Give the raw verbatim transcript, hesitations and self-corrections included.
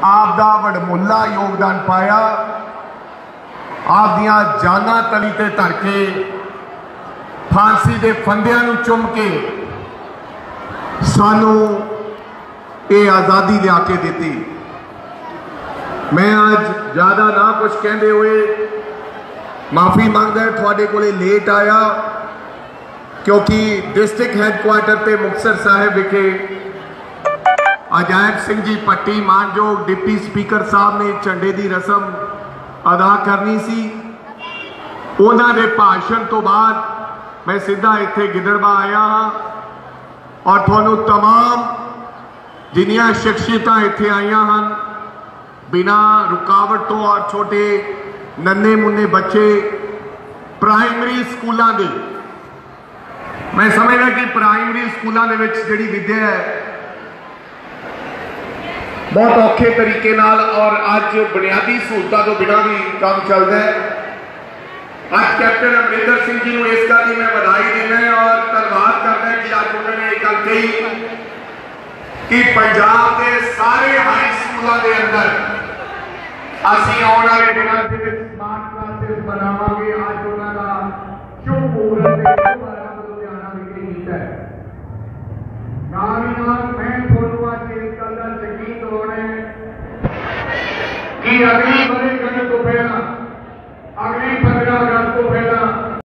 आपदा वडमुला योगदान पाया, आप दियां जाना तली ते धर के फांसी दे फंदियां नूं चुम के सानू ये आज़ादी लिया के दी। मैं आज ज़्यादा ना कुछ कहते हुए माफ़ी मंगदा है, थोड़े कोले लेट आया क्योंकि डिस्ट्रिक्ट हैडक्वार्टर पे मुक्तसर साहिब विखे अजायब सिंह जी भट्टी मानयोग डिप्टी स्पीकर साहब ने झंडे की रस्म अदा करनी सी। उन्हां दे भाषण तो बाद मैं सीधा इत्थे गिदड़बा आया हाँ और तुहानू तमाम जिन्नियां शख्सियतां इत्थे आईयां हन बिना रुकावट तो और छोटे नन्हे मुन्ने बच्चे प्राइमरी स्कूलों के, मैं समझदा कि प्राइमरी स्कूलों के जिहड़ी विद्या है बहुत औखे तरीके नाल और अज बुनियादी सहूलतों तो बिना भी काम चलता है। अज कैप्टन अमरिंदर सिंह जी को इस गल की मैं बधाई देना और धन्यवाद करना कि अज उन्होंने एक गल कही कि पंजाब के सारे हाई स्कूलों के अंदर असीं आने वाले दिनों में स्मार्ट क्लासेस बनावांगे। अज उन्होंने शुभ मुहूर्त लुधियाना विखे कीता है। नाल ही नाल मैं तुहानूं अज इस गल दा यकीन दिवाउणा है कि अगली